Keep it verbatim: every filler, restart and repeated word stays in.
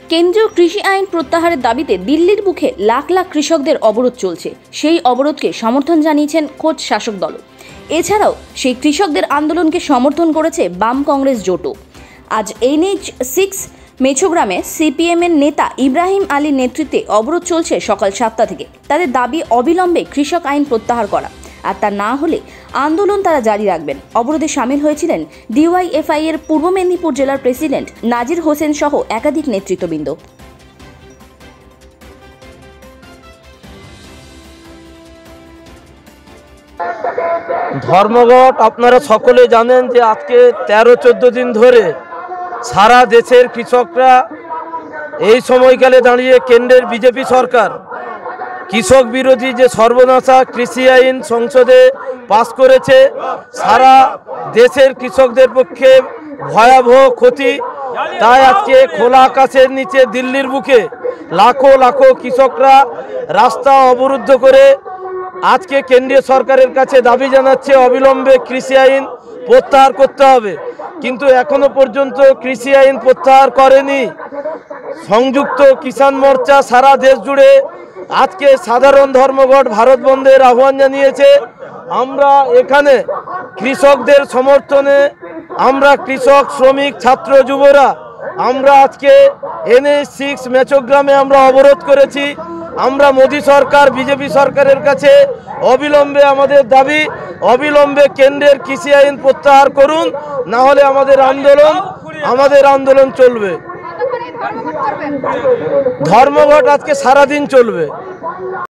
কেন্দ্রীয় কৃষি আইন প্রত্যাহারের দাবিতে দিল্লির বুকে লাখ লাখ কৃষকদের অবরোধ চলছে। সেই অবরোধকে সমর্থন জানিয়েছেন খোদ শাসক দল। এছাড়াও সেই কৃষকদের আন্দোলনকে সমর্থন করেছে বাম কংগ্রেস জোটও। আজ এনএইচ সিক্স মেছোগ্রামে সিপিএম এর নেতা ইব্রাহিম আলীর নেতৃত্বে অবরোধ চলছে সকাল সাতটা থেকে। তাদের দাবি অবিলম্বে কৃষক আইন প্রত্যাহার করা, আর তা না হলে আন্দোলন তারা জারি রাখবেন। অবরোধে সামিল হয়েছিলেন ডিওয়াইএফআই এর পূর্ব মেদিনীপুর জেলার প্রেসিডেন্ট নাজির হোসেন সহ একাধিক নেতৃত্ববৃন্দ। ধর্মঘট আপনারা সকলে জানেন যে আজকে তেরো চোদ্দ দিন ধরে সারা দেশের কৃষকরা এই সময়কালে দাঁড়িয়ে কেন্দ্রের বিজেপি সরকার কৃষক বিরোধী যে সর্বনাশা কৃষি আইন সংসদে পাশ করেছে, সারা দেশের কৃষকদের পক্ষে ভয়াবহ ক্ষতি। তাই আজকে খোলা আকাশের নিচে দিল্লির বুকে লাখো লাখো কৃষকরা রাস্তা অবরুদ্ধ করে আজকে কেন্দ্রীয় সরকারের কাছে দাবি জানাচ্ছে অবিলম্বে কৃষি আইন প্রত্যাহার করতে হবে। কিন্তু এখনো পর্যন্ত কৃষি আইন প্রত্যাহার করেনি সংযুক্ত কিষাণ মোর্চা। সারা দেশ জুড়ে আজকে সাধারণ ধর্মঘট ভারত বন্ধের আহ্বান জানিয়েছে। আমরা এখানে কৃষকদের সমর্থনে আমরা কৃষক শ্রমিক ছাত্র যুবরা আমরা আজকে এনএইচ সিক্স মেছোগ্রামে আমরা অবরোধ করেছি। আমরা মোদী সরকার বিজেপি সরকারের কাছে অবিলম্বে আমাদের দাবি অবিলম্বে কেন্দ্রের কৃষি আইন প্রত্যাহার করুন, না হলে আমাদের আন্দোলন আমাদের আন্দোলন চলবে। ধর্মঘট আজকে সারাদিন চলবে।